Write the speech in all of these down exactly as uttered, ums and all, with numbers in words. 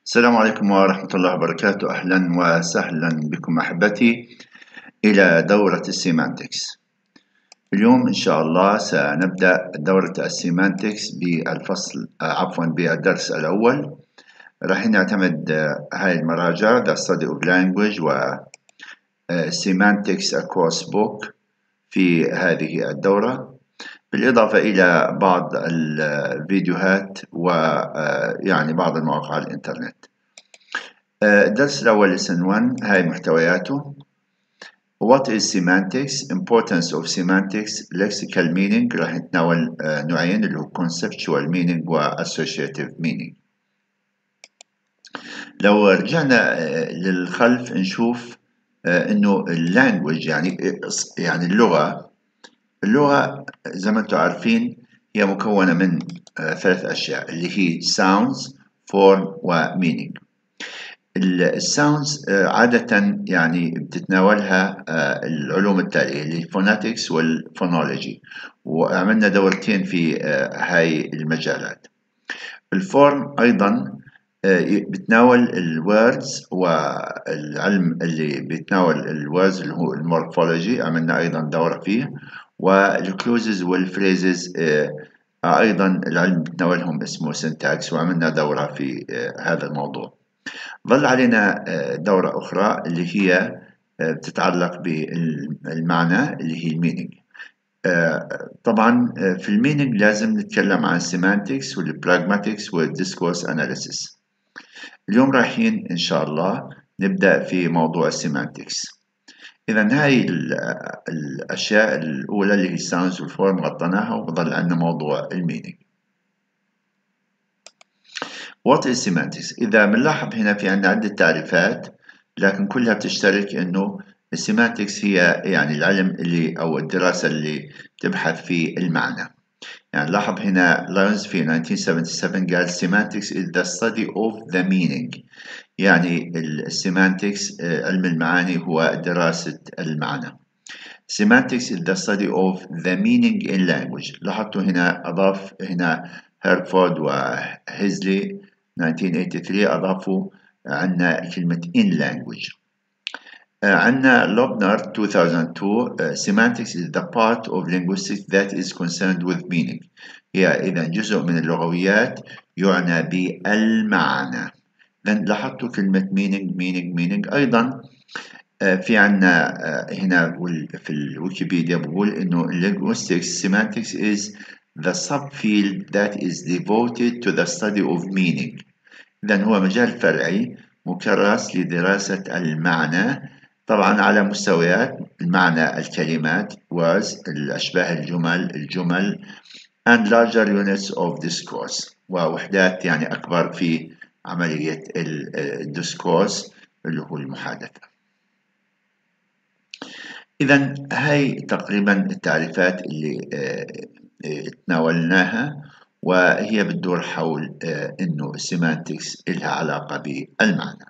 السلام عليكم ورحمة الله وبركاته. أهلا وسهلا بكم أحبتي إلى دورة السيمانتكس. اليوم إن شاء الله سنبدأ دورة السيمانتكس بالفصل عفوا بالدرس الأول. راح نعتمد هاي المراجع The Study of Language و Semantics Across Book في هذه الدورة، بالإضافة إلى بعض الفيديوهات ويعني بعض المواقع على الإنترنت. الدرس الأول lesson one هاي محتوياته. What is semantics? Importance of semantics. Lexical meaning. راح نتناول نوعين اللي هو conceptual meaning و associative meaning. لو رجعنا للخلف نشوف إنه language يعني يعني اللغة اللغة زي ما أنتم عارفين هي مكونة من ثلاث أشياء اللي هي sounds, form و meaning. الساوندز عادة يعني بتتناولها العلوم التالية اللي الفوناتكس والفونولوجي، وعملنا دورتين في هاي المجالات. الفورم أيضا بتناول الوردز والعلم اللي بيتناول الوردز اللي هو المورفولوجي، عملنا أيضا دورة فيه. والكلوزز والفريزز أيضا العلم بتناولهم اسمه سنتاكس، وعملنا دورة في هذا الموضوع. ظل علينا دورة أخرى اللي هي بتتعلق بالمعنى اللي هي المينينج. طبعا في المينينج لازم نتكلم عن السيمانتكس والبراغماتكس والديسكورس أناليسيس. اليوم رايحين إن شاء الله نبدأ في موضوع السيمانتكس. إذن هاي الأشياء الأولى اللي هي الساوندز والفورم غطيناها، وبظل عندنا موضوع المينينج. What is semantics؟ إذا بنلاحظ هنا في عندنا عدة تعريفات، لكن كلها بتشترك إنه السيمانتكس هي يعني العلم اللي أو الدراسة اللي تبحث في المعنى. يعني لاحظ هنا لايونز في ألف وتسعمائة وسبعة وسبعين قال semantics is the study of the meaning. يعني السيمانتكس علم المعاني هو دراسة المعنى. Semantics is the study of the meaning in language. لاحظتوا هنا أضاف هنا هيرفورد وهيزلي ألف وتسعمائة وثمانية وثمانين أضافوا عنا كلمة in language. عنا لوبنر ألفين واثنين uh, semantics is the part of linguistics that is concerned with meaning. هي إذا جزء من اللغويات يعنى بالمعنى. لأن لاحظتوا كلمة meaning meaning meaning. أيضا في عنا هنا في الويكيبيديا بقول إنه linguistics semantics is the subfield that is devoted to the study of meaning. إذن هو مجال فرعي مكرس لدراسة المعنى، طبعا على مستويات المعنى الكلمات words الأشباه الجمل الجمل and larger units of discourse ووحدات يعني أكبر في عملية الديسكورس اللي هو المحادثة. إذن هاي تقريبا التعريفات اللي تناولناها، وهي بتدور حول إنه السيمانتكس لها علاقة بالمعنى.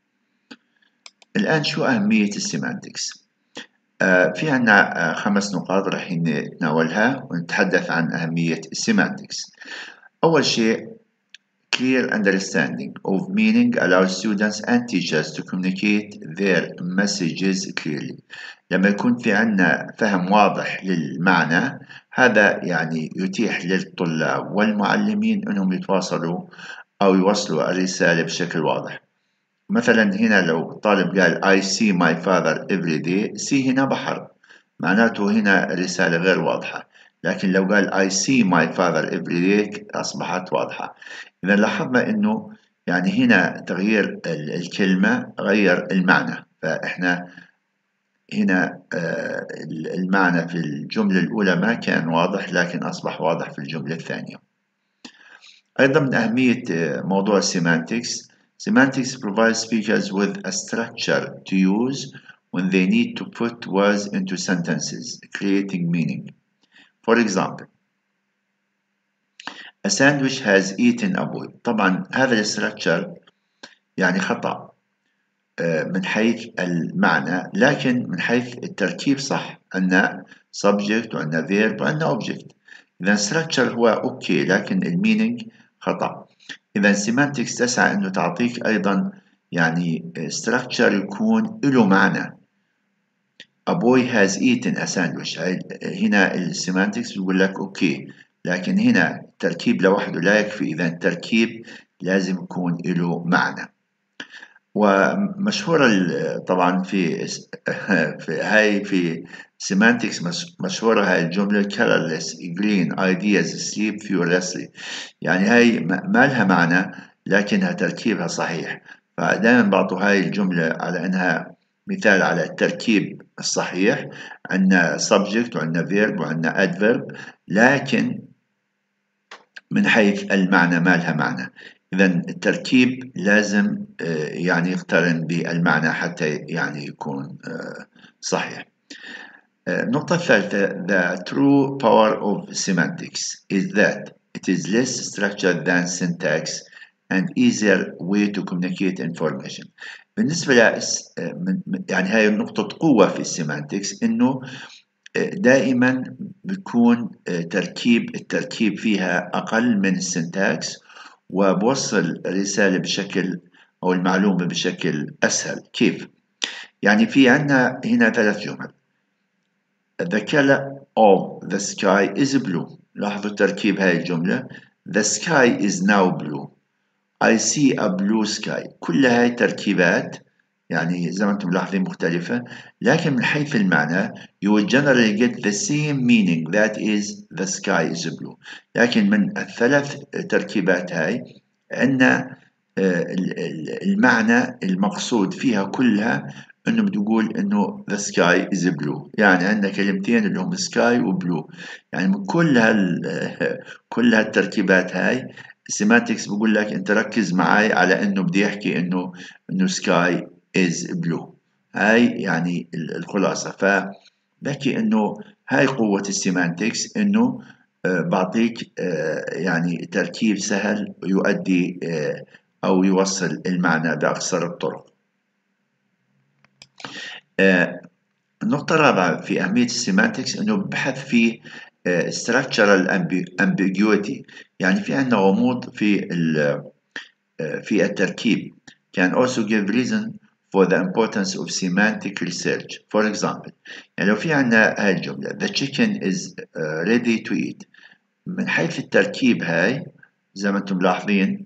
الآن شو أهمية السيمانتكس؟ في عنا خمس نقاط رح نتناولها ونتحدث عن أهمية السيمانتكس. أول شيء clear understanding of meaning allows students and teachers to communicate their messages clearly. لما يكون في عنا فهم واضح للمعنى، هذا يعني يتيح للطلاب والمعلمين أنهم يتواصلوا أو يوصلوا الرسالة بشكل واضح. مثلا هنا لو طالب قال I see my father every day، see هنا بحر، معناته هنا رسالة غير واضحة. لكن لو قال I see my father every day أصبحت واضحة. إذا لاحظنا إنه يعني هنا تغيير الكلمة غير المعنى، فإحنا هنا المعنى في الجملة الأولى ما كان واضح لكن أصبح واضح في الجملة الثانية. أيضا من أهمية موضوع السيمانتكس Semantics provides speakers with a structure to use when they need to put words into sentences, creating meaning. For example, a sandwich has eaten a boy. طبعا هذا الستراكشر يعني خطأ من حيث المعنى، لكن من حيث التركيب صح. عندنا subject وعندنا verb وعندنا object. إذا structure هو أوكي، لكن المينينج خطأ. إذا semantics تسعى إنه تعطيك أيضا يعني structure يكون له معنى. A boy has eaten a sandwich. هنا السيمانتكس بيقول لك أوكي، لكن هنا التركيب لوحده لا يكفي، إذا التركيب لازم يكون له معنى. ومشهورة طبعا في في هاي في سيمانتكس مشهورة هاي الجملة colorless green ideas sleep furiously، يعني هاي ما لها معنى لكنها تركيبها صحيح. فدائما بعطوا هاي الجملة على أنها مثال على التركيب الصحيح. عندنا subject وعندنا verb وعندنا adverb، لكن من حيث المعنى ما لها معنى. إذا التركيب لازم يعني يقترن بالمعنى حتى يعني يكون صحيح. النقطة الثالثة: The true power of semantics is that it is less structured than syntax and easier way to communicate information. بالنسبة ل يعني هاي نقطة قوة في السيمانتكس، إنه دائما بيكون تركيب التركيب فيها أقل من السنتاكس، وبوصل الرسالة بشكل أو المعلومة بشكل أسهل. كيف؟ يعني في عنا هنا ثلاث جمل: The color of the sky is blue. لاحظوا تركيب هاي الجملة. The sky is now blue. I see a blue sky. كل هاي تركيبات يعني زي ما انتم ملاحظين مختلفة، لكن من حيث المعنى you will generally get the same meaning, that is the sky is blue. لكن من الثلاث تركيبات هاي عندنا المعنى المقصود فيها كلها انه بتقول انه the sky is blue، يعني عندنا كلمتين اللي هم sky و blue. يعني من كل هال كل هالتركيبات هاي السيمانتكس بقول لك انت ركز معي على انه بدي يحكي انه انه sky is blue. هاي يعني الخلاصة. فبحكي انه هاي قوة السيمانتكس، انه بعطيك يعني تركيب سهل يؤدي او يوصل المعنى باقصر الطرق. النقطة الرابعة في أهمية السيمانتكس إنه بحث في structural ambiguity، يعني في عندنا غموض في في التركيب. can also give reason for the importance of semantic research. For example، يعني لو في عندنا هاي الجملة the chicken is ready to eat، من حيث التركيب هاي زي ما أنتم ملاحظين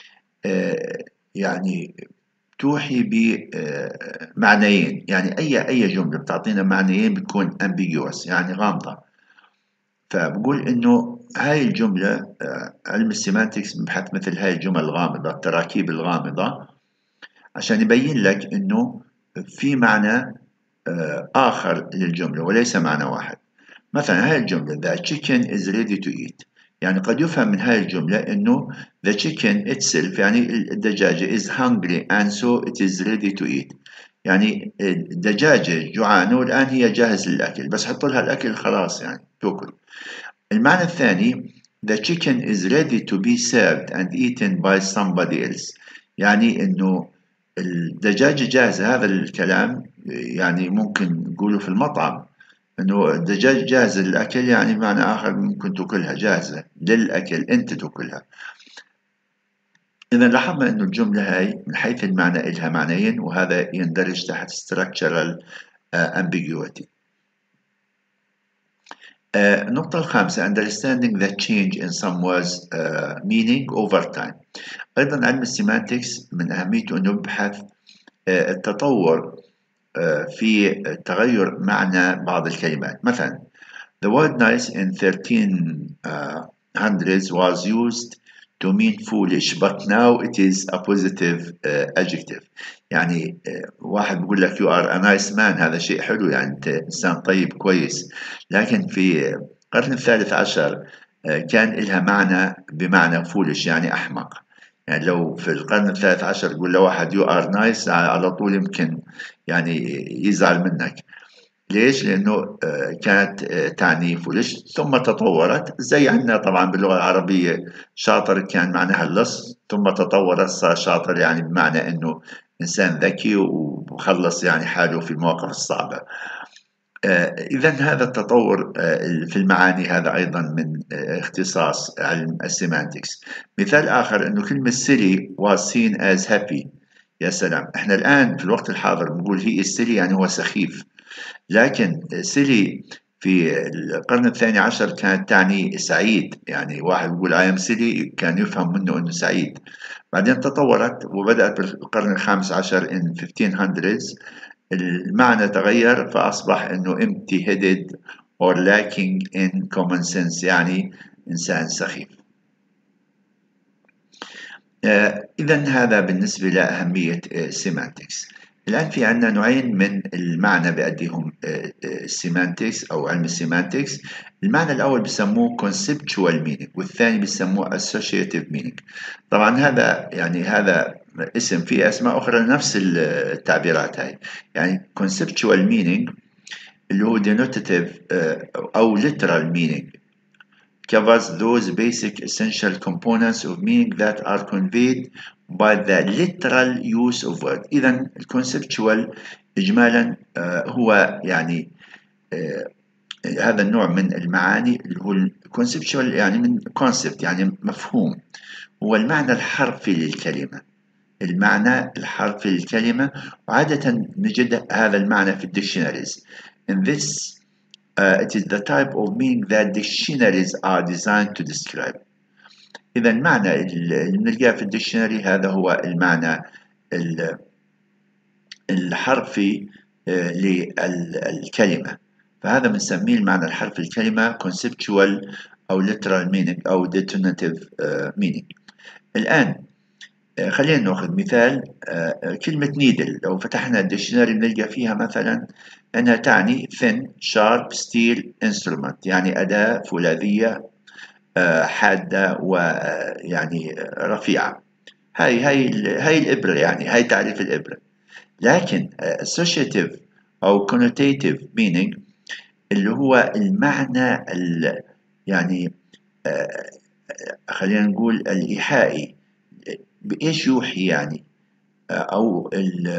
يعني توحي بمعنيين. يعني أي أي جملة بتعطينا معنيين بتكون ambiguous، يعني غامضة. فبقول إنه هاي الجملة علم السيمانتكس بحث مثل هاي الجمل الغامضة، التراكيب الغامضة، عشان يبين لك إنه في معنى آخر للجملة وليس معنى واحد. مثلا هاي الجملة the chicken is ready to eat، يعني قد يفهم من هاي الجملة إنه the chicken itself يعني الدجاجة is hungry and so it is ready to eat، يعني الدجاجة جوعانة والآن هي جاهز للأكل، بس حط لها الأكل خلاص يعني تأكل. المعنى الثاني the chicken is ready to be served and eaten by somebody else، يعني إنه الدجاجة جاهزة. هذا الكلام يعني ممكن نقوله في المطعم إنه الدجاج جاهزة للأكل، يعني معنى آخر ممكن تأكلها جاهزة للأكل أنت تأكلها. إذا لاحظنا إنه الجملة هاي من حيث المعنى إلها معنيين، وهذا يندرج تحت structural ambiguity. النقطة الخامسة understanding the change in some words meaning over time. أيضا علم السيمانتكس من أهميته أنه يبحث التطور في تغير معنى بعض الكلمات. مثلا the word nice in thirteen hundreds was used to mean foolish but now it is a positive uh, adjective. يعني uh, واحد بيقول لك you are a nice man، هذا شيء حلو، يعني أنت إنسان طيب كويس. لكن في القرن الثالث عشر uh, كان لها معنى بمعنى foolish يعني أحمق. يعني لو في القرن الثالث عشر يقول لواحد you are nice على طول يمكن يعني يزعل منك. ليش؟ لأنه كانت تعني فولش، ثم تطورت زي عندنا طبعا باللغة العربية شاطر كان معناها اللص، ثم تطورت صار شاطر يعني بمعنى أنه إنسان ذكي وخلص يعني حاله في المواقف الصعبة. إذا هذا التطور في المعاني هذا أيضا من اختصاص علم السيمانتكس. مثال آخر أنه كلمة silly was seen as happy. يا سلام، احنا الآن في الوقت الحاضر بنقول he is silly يعني هو سخيف، لكن silly في القرن الثاني عشر كانت تعني سعيد، يعني واحد يقول I am silly كان يفهم منه أنه سعيد. بعدين تطورت وبدأت بالقرن الخامس عشر in fifteen hundreds المعنى تغير فأصبح أنه empty headed or lacking in common sense يعني إنسان سخيف. آه إذا هذا بالنسبة لأهمية السيمانتكس. الآن في عندنا نوعين من المعنى بأديهم السيمانتكس أو علم السيمانتكس. المعنى الأول بسموه conceptual meaning والثاني بسموه associative meaning. طبعا هذا يعني هذا اسم فيه أسماء أخرى لنفس التعبيرات هاي. يعني conceptual meaning اللي هو denotative أو literal meaning covers those basic essential components of meaning that are conveyed by the literal use of word. إذا الconceptual إجمالا هو يعني هذا النوع من المعاني اللي هو conceptual يعني من concept يعني مفهوم، هو المعنى الحرفي للكلمة، المعنى الحرفي للكلمة، وعادة نجد هذا المعنى في الديكشناريز. In this Uh, it is the type of meaning that dictionaries are designed to describe. إذا المعنى اللي بنلقاه في الديكشنري هذا هو المعنى الحرفي للكلمة، فهذا بنسميه المعنى الحرفي للكلمة conceptual أو literal meaning أو denotative meaning. الآن خلينا نأخذ مثال كلمة needle. لو فتحنا الديكشنري بنلقى فيها مثلا أنها تعني thin sharp steel instrument يعني أداة فولاذية حادة ويعني رفيعة. هاي هاي هاي الإبرة، يعني هاي تعريف الإبرة. لكن associative أو connotative meaning اللي هو المعنى يعني خلينا نقول الإيحائي، بإيش يوحي يعني، أو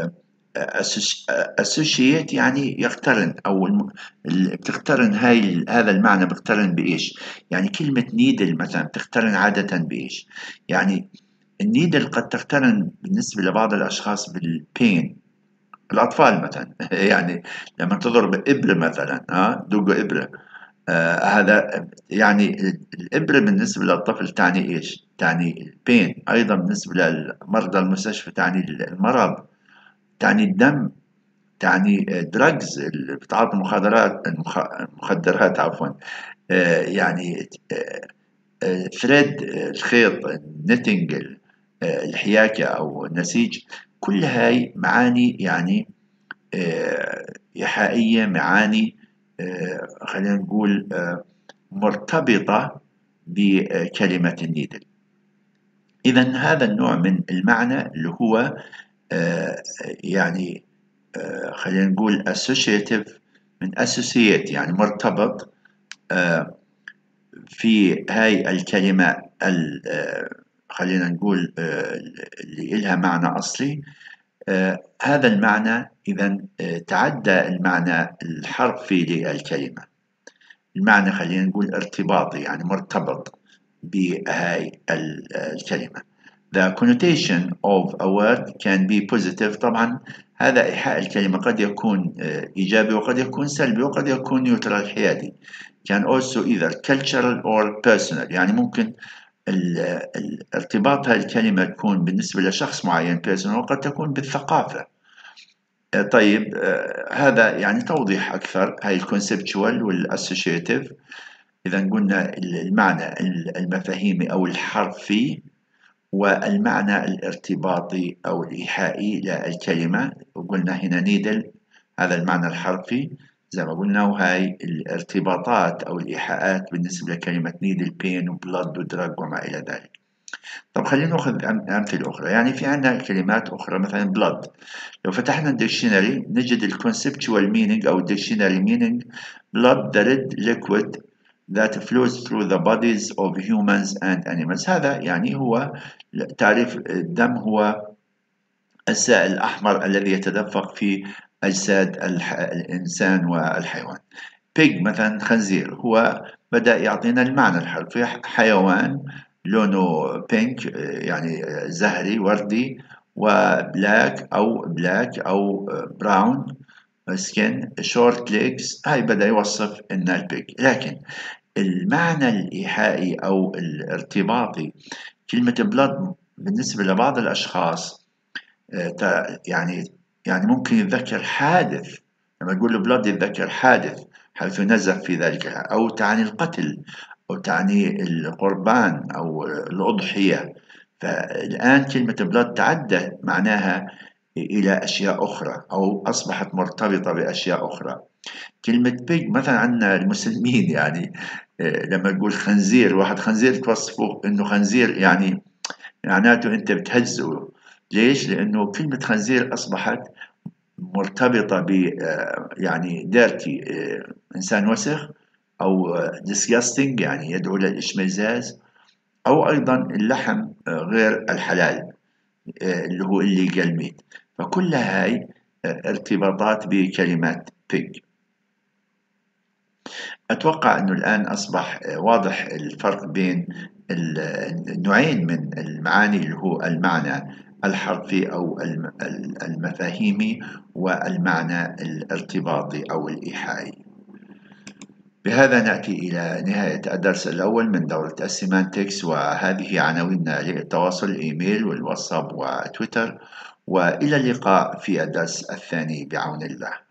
associate يعني يقترن، أو بتقترن هاي هذا المعنى بيقترن بإيش. يعني كلمة نيدل مثلا تقترن عادة بإيش؟ يعني النيدل قد تقترن بالنسبة لبعض الأشخاص بالبين، الأطفال مثلا يعني لما تضرب إبرة مثلا ها دقوا إبرة، آه هذا يعني الإبرة بالنسبة للطفل تعني إيش؟ تعني البين. أيضا بالنسبة للمرضى المستشفى تعني المرض، تعني الدم، تعني دراجز اللي بتعاطي مخدرات المخدرات عفوا آه يعني آه ثريد الخيط، النتنج الحياكة أو النسيج، كل هاي معاني يعني آه إيحائية، معاني آه خلينا نقول آه مرتبطة بكلمة النيدل. إذا هذا النوع من المعنى اللي هو آه يعني آه خلينا نقول associative من associate يعني مرتبط آه في هاي الكلمة آه خلينا نقول آه اللي إلها معنى أصلي. آه هذا المعنى إذا آه تعدى المعنى الحرفي للكلمة، المعنى خلينا نقول ارتباطي يعني مرتبط بهاي الكلمة. The connotation of a word can be positive. طبعا هذا إيحاء الكلمة قد يكون إيجابي وقد يكون سلبي وقد يكون نيوترال حيادي. Can also either cultural or personal، يعني ممكن ارتباط هاي الكلمة تكون بالنسبة لشخص معين personal وقد تكون بالثقافة. طيب هذا يعني توضيح أكثر هاي الكونسبتشوال والأسوشيتيف. إذا قلنا المعنى المفاهيمي أو الحرفي والمعنى الارتباطي أو الإيحائي للكلمة، وقلنا هنا نيدل هذا المعنى الحرفي زي ما قلنا، وهاي الارتباطات أو الإيحاءات بالنسبة لكلمة نيدل بين وبلاد ودراج وما إلى ذلك. طب خلينا نأخذ أمثلة أخرى. يعني في عندنا كلمات أخرى مثلا blood، لو فتحنا الديكشنري نجد الكونسبتشوال meaning أو الديكشنري meaning blood the red liquid that flows through the bodies of humans and animals. هذا يعني هو تعريف الدم هو السائل الأحمر الذي يتدفق في أجساد الح... الإنسان والحيوان. pig مثلا خنزير، هو بدأ يعطينا المعنى الحرفي، حيوان لونه بينك يعني زهري وردي، وبلاك أو بلاك أو براون سكين، شورت ليجز، هاي بدأ يوصف إن البيج. لكن المعنى الإيحائي أو الارتباطي كلمة بلاد بالنسبة لبعض الأشخاص يعني يعني ممكن يتذكر حادث، لما يقول له بلاد يتذكر حادث حيث نزف في ذلك، أو تعني القتل، أو تعني القربان أو الأضحية. فالآن كلمة بلاد تعدت معناها إلى أشياء أخرى، أو أصبحت مرتبطة بأشياء أخرى. كلمة بيج مثلا عندنا المسلمين يعني لما يقول خنزير، واحد خنزير توصفه إنه خنزير، يعني معناته أنت بتهزه. ليش؟ لأنه كلمة خنزير أصبحت مرتبطة ب يعني ديرتي، إنسان وسخ، أو disgusting يعني يدعو للإشمئزاز، أو أيضا اللحم غير الحلال اللي هو illegal meat. فكل هاي ارتباطات بكلمة pig. أتوقع أنه الآن أصبح واضح الفرق بين النوعين من المعاني، اللي هو المعنى الحرفي أو المفاهيمي، والمعنى الارتباطي أو الإيحائي. بهذا نأتي إلى نهاية الدرس الأول من دورة السيمانتكس، وهذه عناويننا للتواصل: الإيميل والواتساب وتويتر. وإلى اللقاء في الدرس الثاني بعون الله.